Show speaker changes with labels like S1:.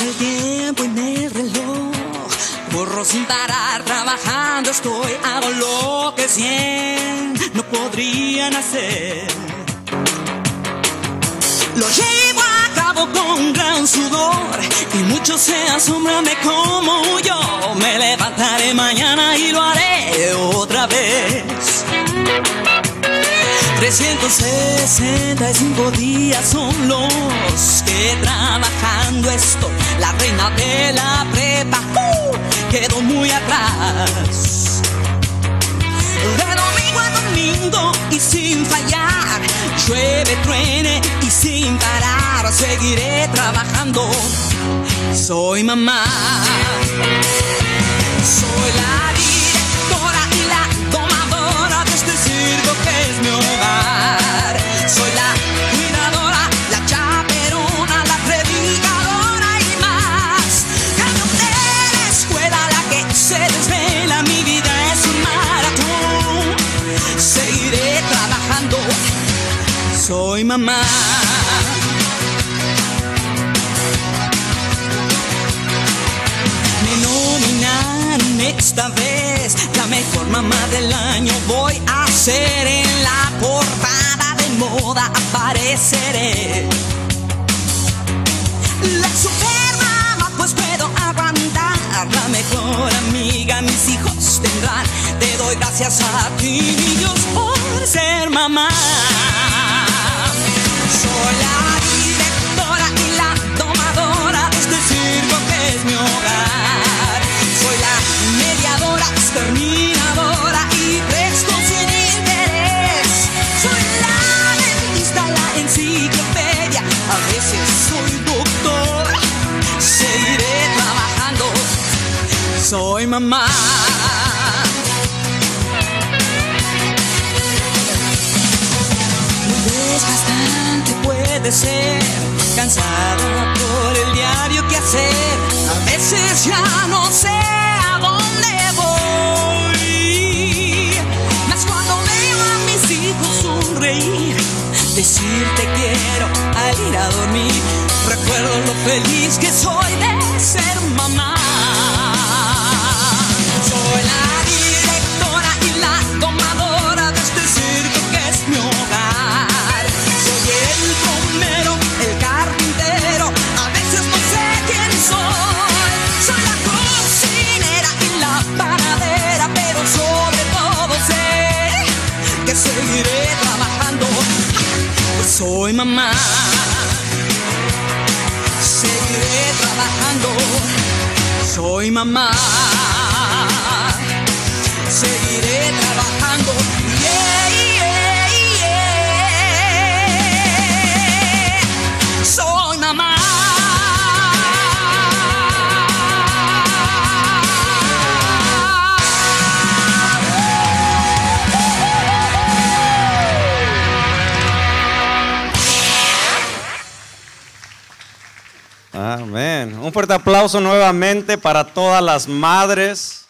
S1: Pasa el tiempo en el reloj, corro sin parar, trabajando estoy, hago lo que 100 no podrían hacer. Lo llevo a cabo con gran sudor y muchos se asombran de cómo yo me levantaré mañana y lo haré otra vez. 365 días son los que trabajando estoy. La reina de la prepa quedó muy atrás. De domingo a domingo y sin fallar, llueve, truene y sin parar, seguiré trabajando. Soy mamá, soy la directora y la domadora de este circo que es mi hogar. Soy la cuidadora, la chaperona, la predicadora y más. Cambio de la escuela, la que se desvela, mi vida es un maratón. Seguiré trabajando, soy mamá. Me nominaron esta vez la mejor mamá del año. Voy a ser en la portada de moda, apareceré. La super mamá, pues puedo aguantar. La mejor amiga mis hijos tendrán. Te doy gracias a ti, niños, por ser mamá. Soy la directora y la domadora de este circo que es mi hogar. Soy la mediadora, exterminadora y presto sin interés. Soy la dentista, la enciclopedia, a veces soy doctor. Seguiré trabajando, soy mamá. Desgastante puede ser, cansada por el diario que hacer. A veces ya no sé a dónde voy, mas cuando veo a mis hijos sonreír, decir te quiero al ir a dormir, recuerdo lo feliz que soy de ser mamá. Soy la directora y la domadora de este circo que es mi hogar. El plomero, el carpintero, a veces no sé quién soy. Soy la cocinera y la panadera, pero sobre todo sé que seguiré trabajando, pues soy mamá. Seguiré trabajando, soy mamá. Seguiré trabajando, yeah, yeah, yeah. Soy mamá.
S2: Amén. Un fuerte aplauso nuevamente para todas las madres